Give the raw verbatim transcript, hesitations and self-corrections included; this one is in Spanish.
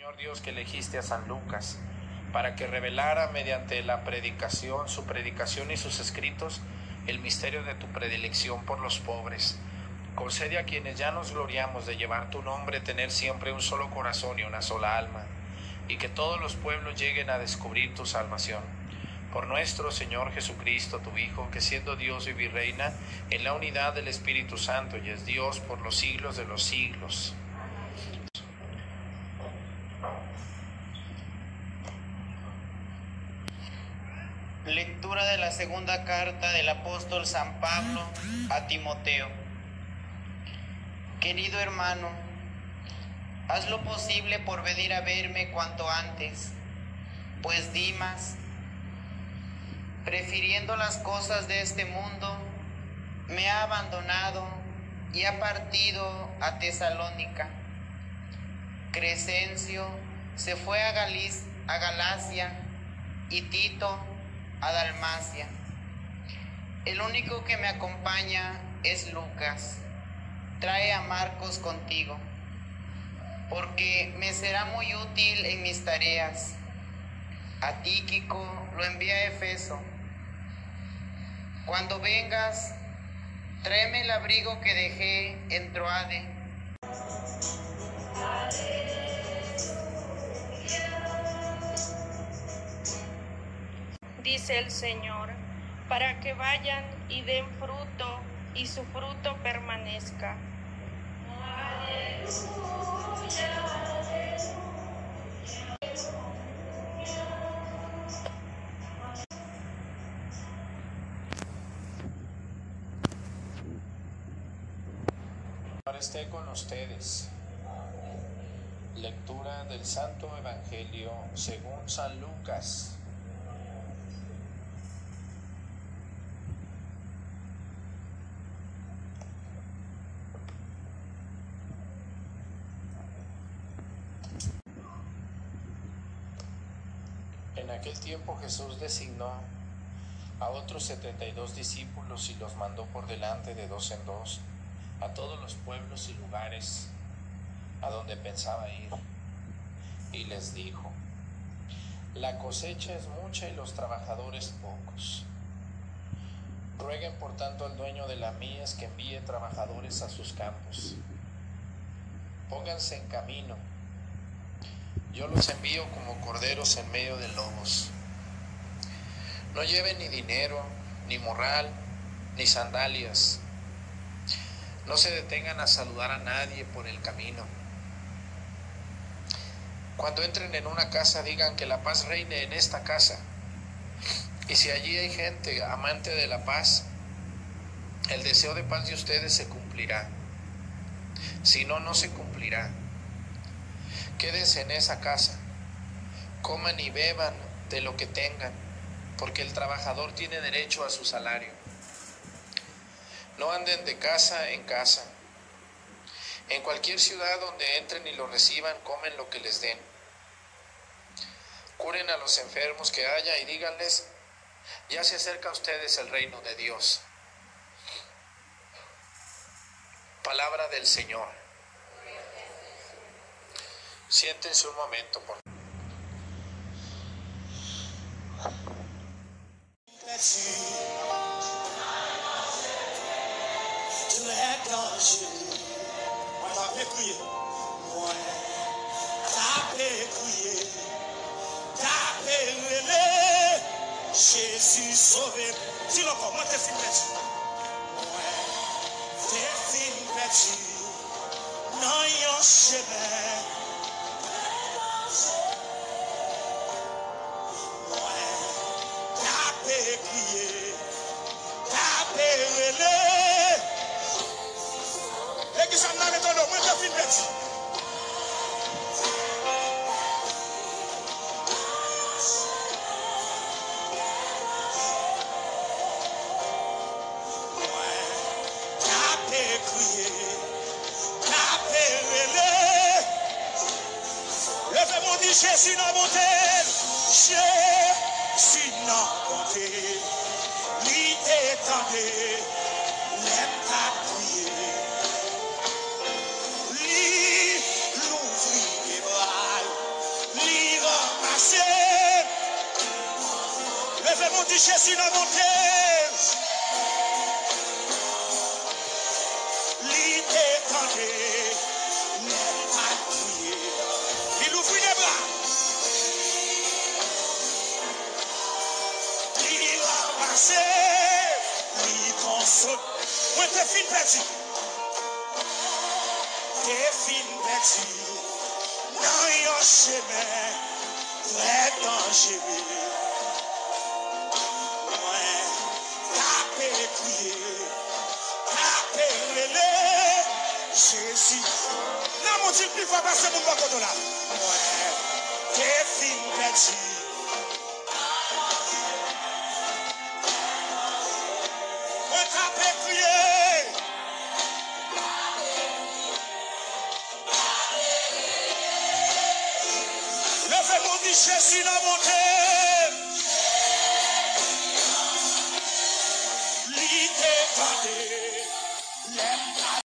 Señor Dios, que elegiste a San Lucas para que revelara mediante la predicación, su predicación y sus escritos, el misterio de tu predilección por los pobres. Concede a quienes ya nos gloriamos de llevar tu nombre, tener siempre un solo corazón y una sola alma, y que todos los pueblos lleguen a descubrir tu salvación. Por nuestro Señor Jesucristo, tu Hijo, que siendo Dios vive y reina en la unidad del Espíritu Santo y es Dios por los siglos de los siglos. Lectura de la segunda carta del apóstol San Pablo a Timoteo. Querido hermano, haz lo posible por venir a verme cuanto antes, pues Dimas, prefiriendo las cosas de este mundo, me ha abandonado y ha partido a Tesalónica. Crescencio se fue a, Galic- a Galacia y Tito a Dalmacia. El único que me acompaña es Lucas. Trae a Marcos contigo, porque me será muy útil en mis tareas. A Tíquico lo envié a Efeso. Cuando vengas, tráeme el abrigo que dejé en Troade. Dice el Señor, para que vayan y den fruto y su fruto permanezca. Ahora esté con ustedes. Lectura del Santo Evangelio según San Lucas. En aquel tiempo Jesús designó a otros setenta y dos discípulos y los mandó por delante de dos en dos a todos los pueblos y lugares a donde pensaba ir, y les dijo: la cosecha es mucha y los trabajadores pocos. Rueguen por tanto al dueño de la mies que envíe trabajadores a sus campos. Pónganse en camino. Yo los envío como corderos en medio de lobos. No lleven ni dinero, ni morral, ni sandalias. No se detengan a saludar a nadie por el camino. Cuando entren en una casa, digan que la paz reine en esta casa. Y si allí hay gente amante de la paz, el deseo de paz de ustedes se cumplirá. Si no, no se cumplirá. Quédense en esa casa, coman y beban de lo que tengan, porque el trabajador tiene derecho a su salario. No anden de casa en casa. En cualquier ciudad donde entren y lo reciban, comen lo que les den. Curen a los enfermos que haya y díganles: ya se acerca a ustedes el reino de Dios. Palabra del Señor. Siéntense un momento, por favor. Jésus sauvé, si l'on commence à s'y mettre, c'est une bêtise, non, yon chemin, tapez, criez, tapez, relais, et qui s'en a l'étonne, moi, c'est une bêtise. Jésus n'a monté, Jésus n'a monté, lui étendait, l'aime à crier, lui l'ouvrit les bras, Levez mon dit Jésus dans mon thème. L'idée tendée, n'est pas crié. Il ouvre les bras. Il a passé, il console. Moi, t'es fin perdu. T'es fin perdu. Dans un chemin, très dangereux. Jésus. Là, mon Dieu, plus fort passer mon bâton là. Ouais, t'es fin perdu. On t'a crié. Levez mon dit Jésus dans mon thème. L'idée tendée.